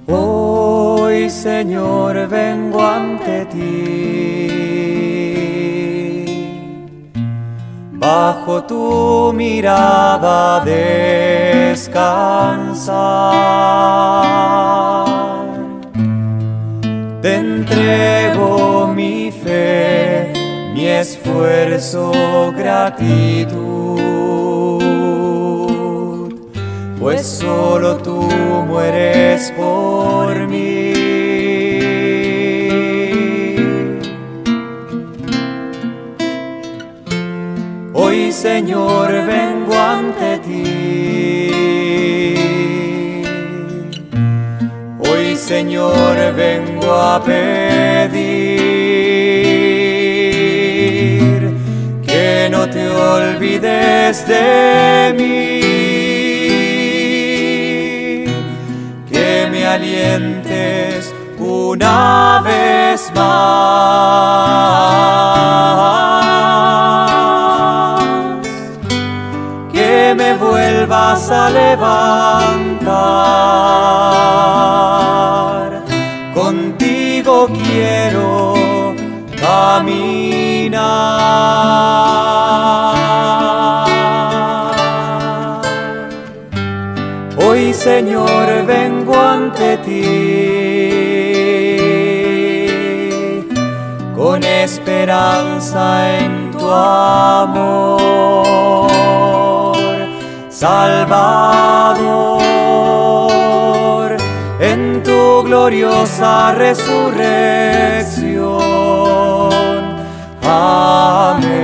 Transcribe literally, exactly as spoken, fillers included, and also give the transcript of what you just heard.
Hoy, Señor, vengo ante ti, bajo tu mirada descansar. Te entrego mi fe, mi esfuerzo, gratitud, pues solo tú mueres por mí. Hoy, Señor, vengo ante ti. Hoy, Señor, vengo a pedir que no te olvides de mí, que me alientes una vez más, que me vuelvas a levantar. Contigo quiero caminar. Hoy, Señor, vengo ante ti con esperanza en tu amor, Salvador, en tu gloriosa resurrección. Amén.